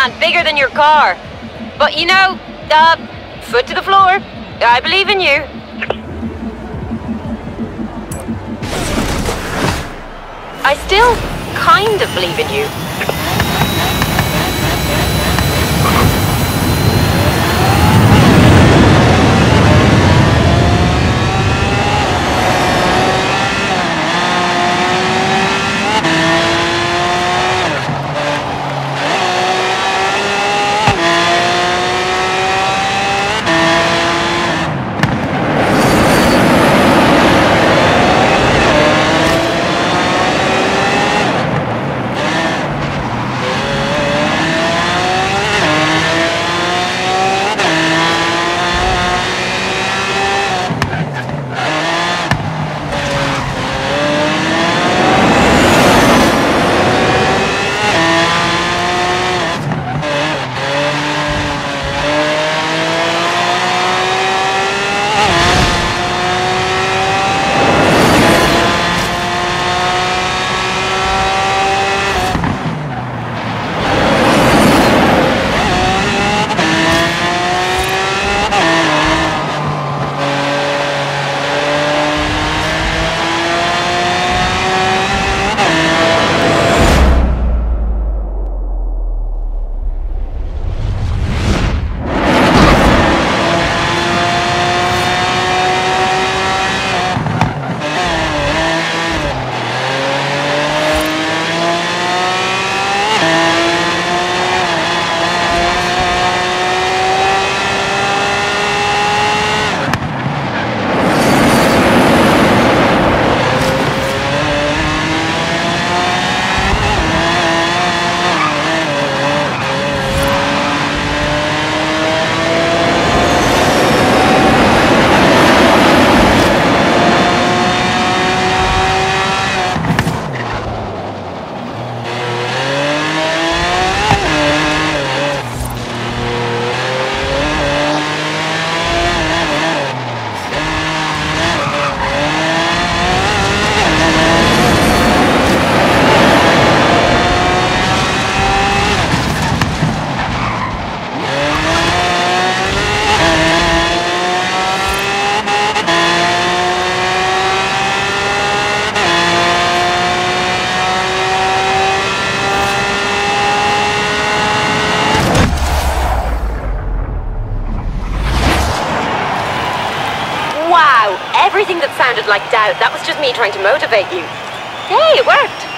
man, bigger than your car. But you know, foot to the floor. I believe in you. I still kind of believe in you. Wow, everything that sounded like doubt, that was just me trying to motivate you. Hey, it worked.